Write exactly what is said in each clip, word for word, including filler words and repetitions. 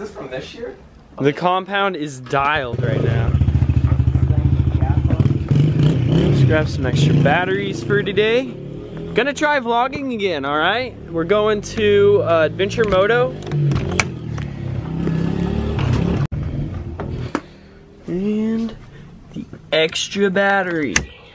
this from this year? The compound is dialed right now. Let's grab some extra batteries for today. Gonna try vlogging again, all right? We're going to uh, Adventure Moto. And the extra battery.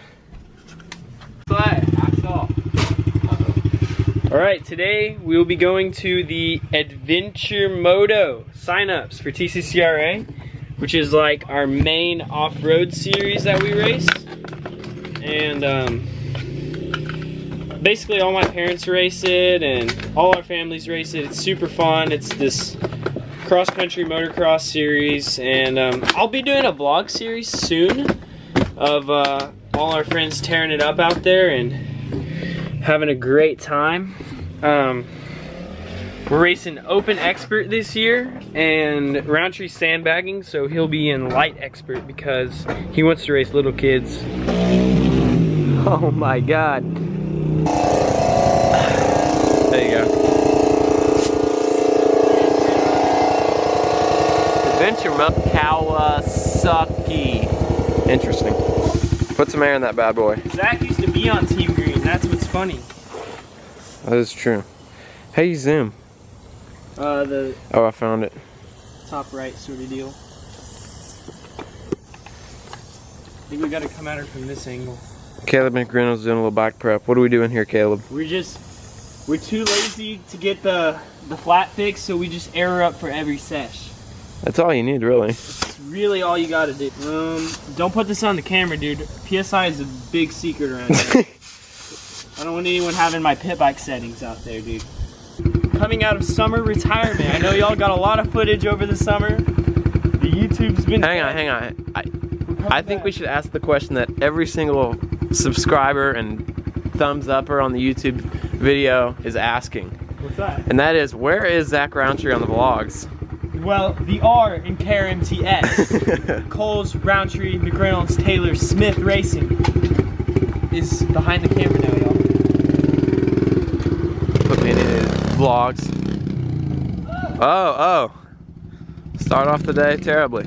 All right, today we will be going to the Adventure Moto signups for T C C R A, which is like our main off-road series that we race. And um, basically all my parents race it and all our families race it. It's super fun. It's this cross-country motocross series, and um, I'll be doing a vlog series soon of uh, all our friends tearing it up out there and having a great time. Um, we're racing Open Expert this year, and Roundtree sandbagging, so he'll be in Light Expert because he wants to race little kids. Oh my God. There you go. Adventure Moto Kawasaki. Interesting. Put some air in that bad boy. Zach used to be on Team Green, that's what's funny. That is true. How you zoom? Uh, the Oh, I found it. top right sort of deal. I think we gotta come at her from this angle. Caleb McGrinnell's doing a little bike prep. What are we doing here, Caleb? We're just, we're too lazy to get the, the flat fix, so we just air her up for every sesh. That's all you need, really. It's really all you gotta do. Um, don't put this on the camera, dude. P S I is a big secret around here. I don't want anyone having my pit bike settings out there, dude. Coming out of summer retirement. I know y'all got a lot of footage over the summer. The YouTube's been... Hang on, hang on. I, I think we should ask the question that every single subscriber and thumbs upper on the YouTube video is asking. What's that? And that is, where is Zach Roundtree on the vlogs? Well, the R in K R M T S, Coles, Roundtree, McReynolds, Taylor, Smith Racing, is behind the camera now, y'all. Put me in his vlogs. Oh, oh. Start off the day terribly.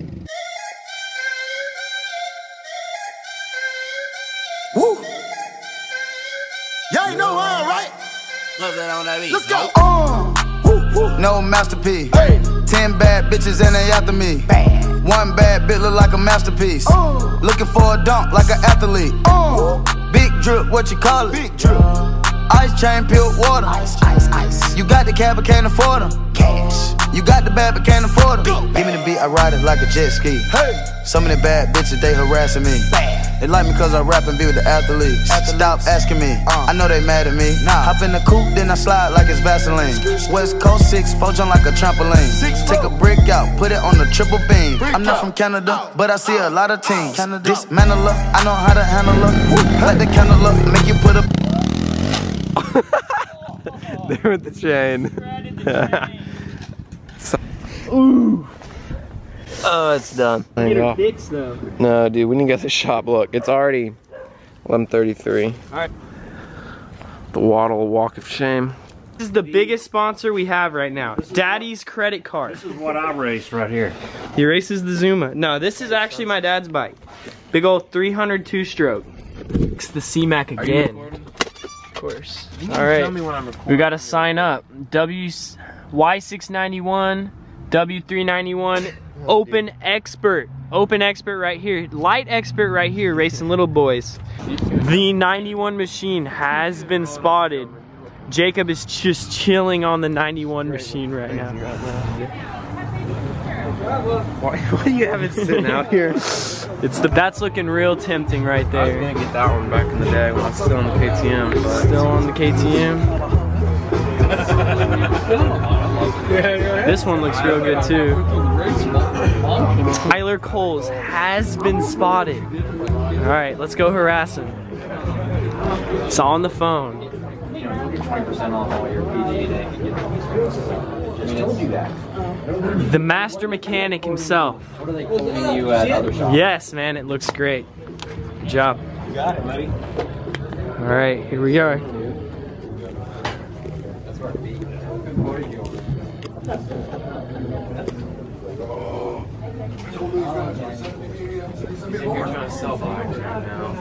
Woo! Y'all ain't know how, right? Let's go. Uh, woo, woo. No masterpiece. Hey. Ten bad bitches and they after me. Bad. One bad bitch look like a masterpiece. Uh. Looking for a dunk like an athlete. Uh. Big drip, what you call it? Big drip. Ice chain, peeled water. Ice, ice, ice. You got the cab, but can't afford them. Cash. You got the bad, but can't afford them. Give me the beat, I ride it like a jet ski. Hey. Some of the bad bitches, they harassing me. Bad. They like me cause I rap and be with the athletes. athletes. Stop asking me, uh. I know they mad at me. Nah. Hop in the coupe, then I slide like it's Vaseline. West Coast six, four jump like a trampoline. Six, Take a brick out, put it on the triple beam. Brick I'm not out. From Canada, but I see a lot of teams. Canada. Dismantle her, I know how to handle her. Hey. Like the candle up, make you put a... There with the chain. so, ooh. Oh, it's done. Get her fixed though. No, dude, we need to get the shop look. It's already eleven thirty-three. All right. The Waddle Walk of Shame. This is the biggest sponsor we have right now. Daddy's credit card. This is what I raced right here. He races the Zuma. No, this is actually my dad's bike. Big old three hundred two stroke. It's the C Mac again. Of course. All right. We got to sign up. W Y six ninety-one, W three ninety-one. Open Expert, Open Expert right here, Light Expert right here, racing little boys. The ninety-one machine has been spotted. Jacob is just chilling on the ninety-one machine right now. Why, why do you have it sitting out here? It's the that's looking real tempting right there. I was gonna get that one back in the day when I was still on the K T M. But... Still on the K T M. This one looks real good too. Tyler Coles has been spotted. All right, let's go harass him. It's on the phone. The master mechanic himself. Yes, man, it looks great. Good job. You got it, buddy. All right, here we go. You're trying to sell bikes right now.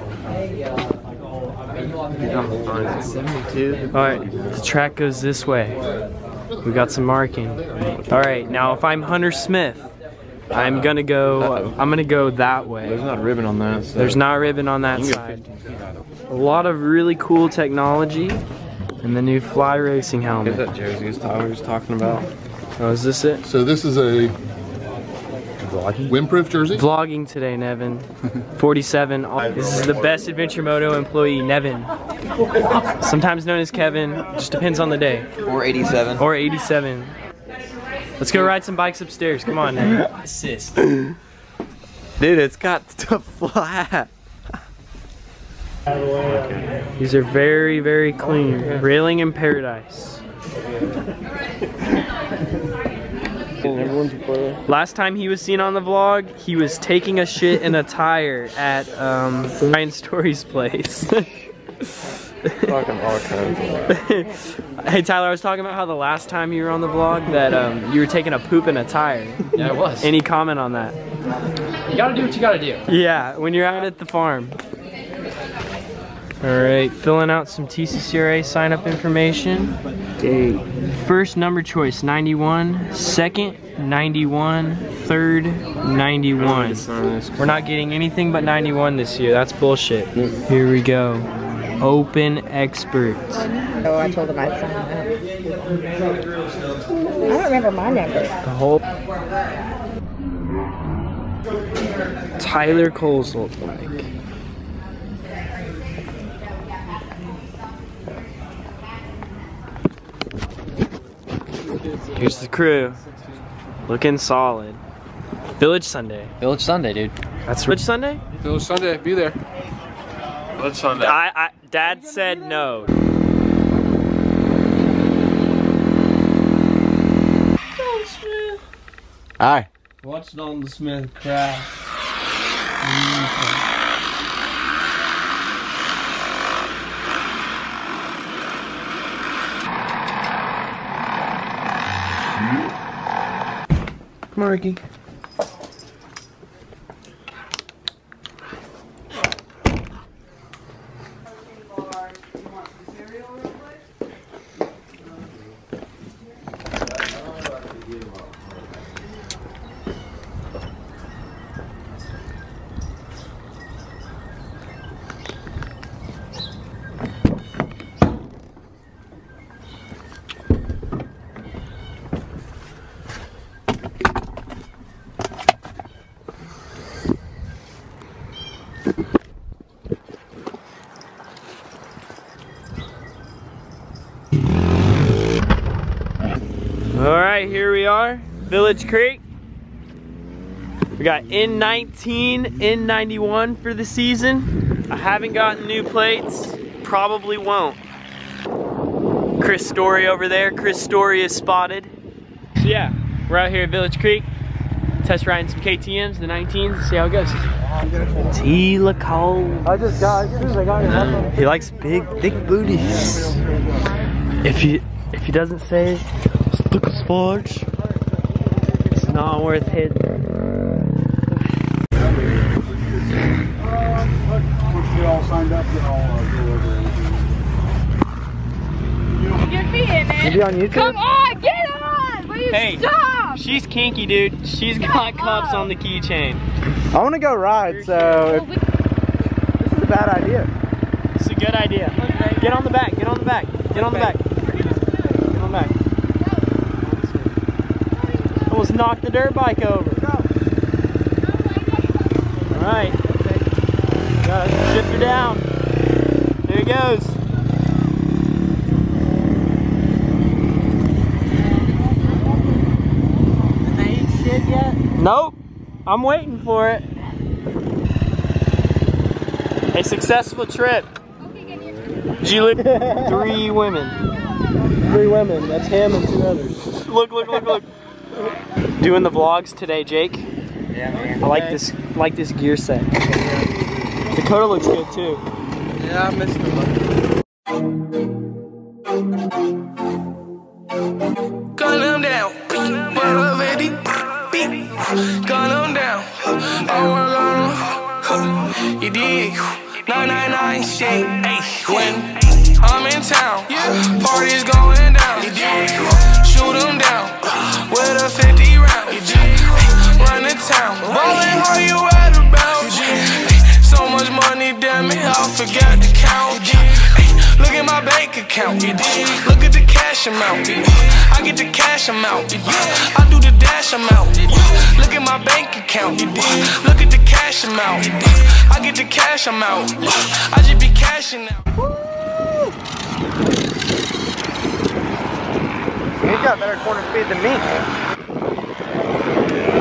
seventy-two. Alright, the track goes this way. We got some marking. Alright, now if I'm Hunter Smith, I'm gonna go uh-oh. I'm gonna go that way. There's not a ribbon on that. So. There's not a ribbon on that side. A lot of really cool technology and the new Fly Racing helmet. Is that jersey Tyler was talking about? Oh, is this it? So this is a Vlogging? windproof jersey? Vlogging today, Nevin. forty-seven. This is the best Adventure Moto employee, Nevin. Sometimes known as Kevin, just depends on the day. Or eighty-seven. Or eighty-seven. Let's go ride some bikes upstairs. Come on, Nevin. Assist. Dude, it's got the flat. These are very, very clean. Railing in paradise. Last time he was seen on the vlog, he was taking a shit in a tire at um, Ryan Story's place. Fucking all kinds of Hey Tyler, I was talking about how the last time you were on the vlog that um, you were taking a poop in a tire. Yeah, it was. Any comment on that? You gotta do what you gotta do. Yeah, when you're out at the farm. Alright, filling out some T C C R A sign up information. Okay. First number choice, ninety-one. Second, ninety-one. Third, ninety-one. We're not getting anything but ninety-one this year. That's bullshit. Here we go. Open expert. Oh, I told him I'd sign up. I don't remember my number. The whole Tyler Cole's old bike. Here's the crew. Looking solid. Village Sunday. Village Sunday, dude. That's Village Sunday? Village Sunday, be there. Village Sunday. I, I, Dad said no. Hi. Watching on the Smith crash. Marky. Alright, here we are, Village Creek. We got N nineteen, N ninety-one for the season. I haven't gotten new plates, probably won't. Chris Story over there, Chris Story is spotted. So yeah, we're out here at Village Creek, test riding some K T Ms, the nineteens, see how it goes. T. Cole. I just got, as soon as I got here. He likes big, thick booties. If he, if he doesn't say it, stick a sponge. It's not worth hitting. Get all signed up, get all uh, go over everything. Get me in it. You be on YouTube? Come on, get on! Will you Hey, stop? she's kinky, dude. She's got cups on the keychain. I want to go ride, so if, this is a bad idea. It's a good idea. Get on the back. Get on the back. Get on the back. Get on the back. Almost knocked the dirt bike over. All right. Gotta shift her down. There it goes. They ain't shit yet? Nope. I'm waiting for it. A successful trip. Did you look? Three women. Three women. That's him and two others. Look, look, look, look. Doing the vlogs today, Jake. Yeah, man. I like this. Like this gear set. Dakota looks good too. Yeah, I missed the Gun them down. gun them down. I work on them. You dig? nine nine nine shit. When I'm in town, parties going down. You dig? Shoot them down with a fifty round. You dig? Run the town. Ballin', how you at about? You dig? So much money, damn it, I forgot to count. Look at my bank account. Look at the cash amount. I get the cash amount. I do the dash amount. Look at my bank account. Look at the cash amount. I get the cash amount. I just be cashing out. He's got better corner speed than me.